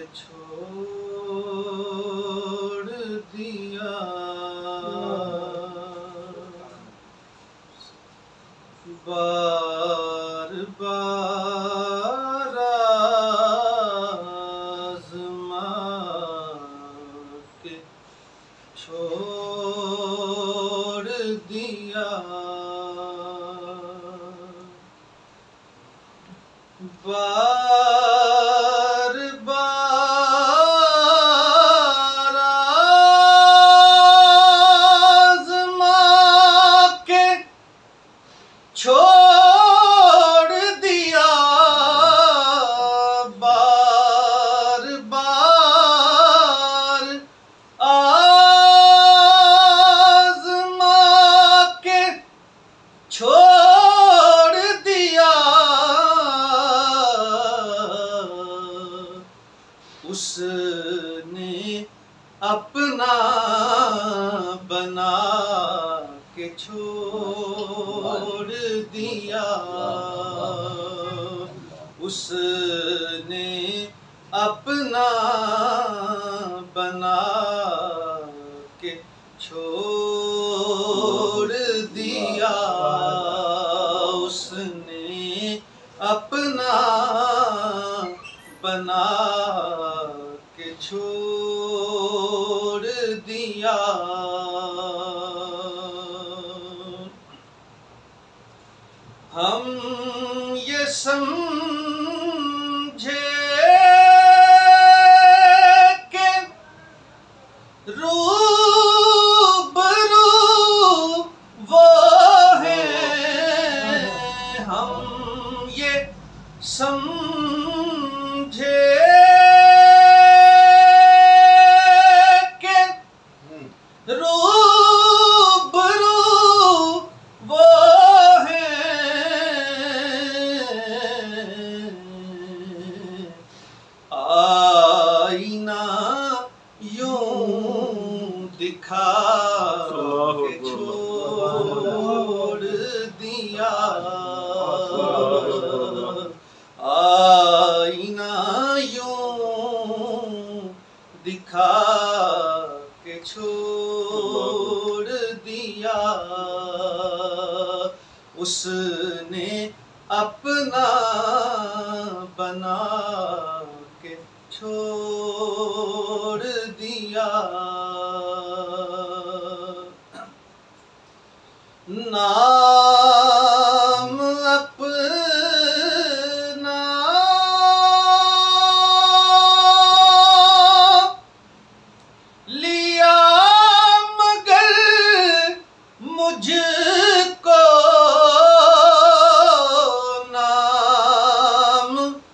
چھوڑ دیا بار بار آزما کے چھوڑ دیا بار بار آزما کے چھوڑ دیا بار بار آزما کے چھوڑ دیا اس نے اپنا بنا کے چھوڑ دیا اس نے اپنا بنا کے چھوڑ دیا اس نے اپنا بنا کے چھوڑ دیا ہم یہ سمجھے کہ روبرو وہ ہیں ہم یہ سمجھے کہ روبرو وہ آئینہ یوں دکھا کے چھوڑ دیا آئینہ یوں دکھا کے چھوڑ دیا اس نے اپنا بنا کے چھوڑ دیا نام اپنا لیا مگر مجھ کو نام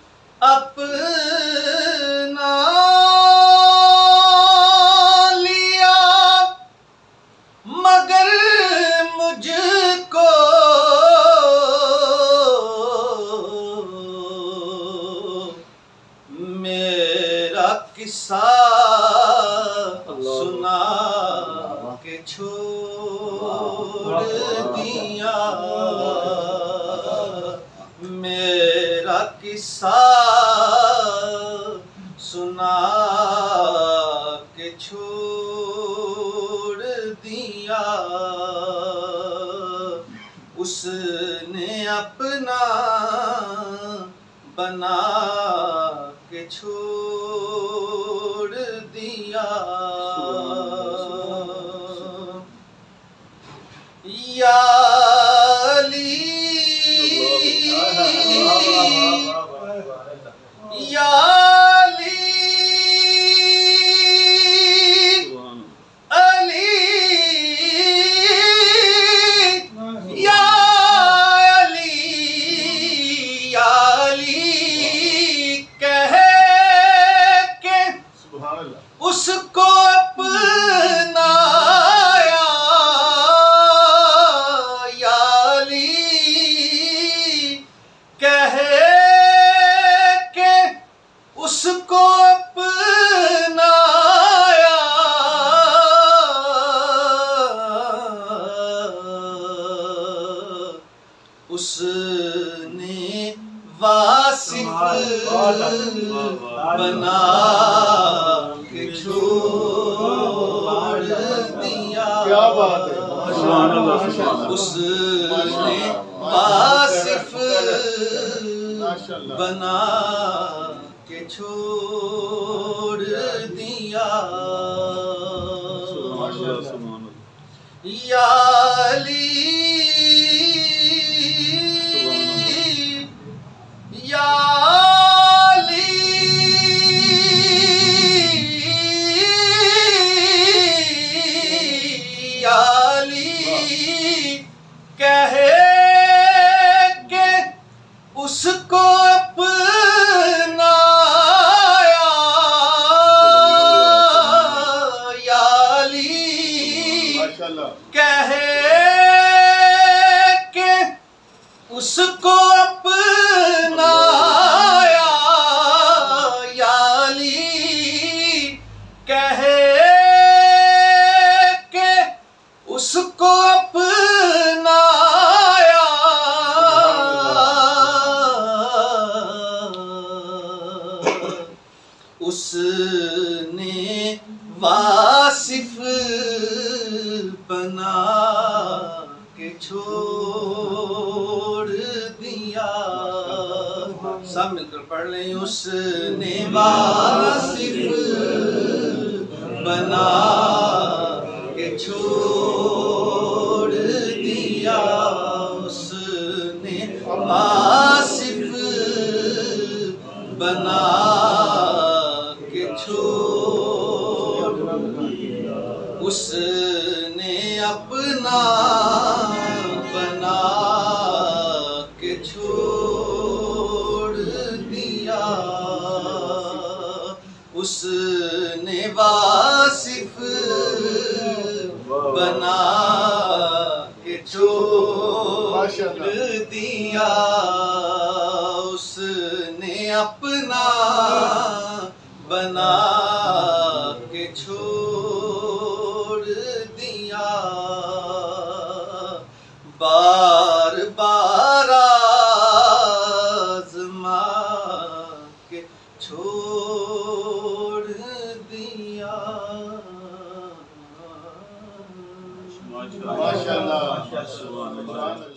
اپنا لیا مگر مجھ کو میرا قصہ سنا کے چھوڑ دیا میرا قصہ سنا کے چھوڑ دیا اس نے اپنا بنا کے چھوڑ دیا یا علی یا علی علی یا علی یا علی کہہ کے اس کو اپنا یا علی کہہ کے واصف بنا کے چھوڑ دیا. کیا بات ہے. اس نے واصف بنا کے چھوڑ دیا. یا علی یا علی یا علی کہے کہ اس کو اپنایا. یا علی کہے کہ اس کو اپنایا. یا علی کہے کہ اس کو اپنایا. اس نے واصف بنا کے چھوڑ دیا. سب مل کر پڑھ لیں. اس نے واصف بنا کے چھوڑ دیا. اس نے واصف بنا کے چھوڑ دیا. اس نے اپنا بنا کے چھوڑ دیا. اس نے واصف بنا کے چھوڑ دیا. اس نے اپنا بنا کے چھوڑ دیا. بار بار آزما کے چھوڑ دیا. ماشاءاللہ.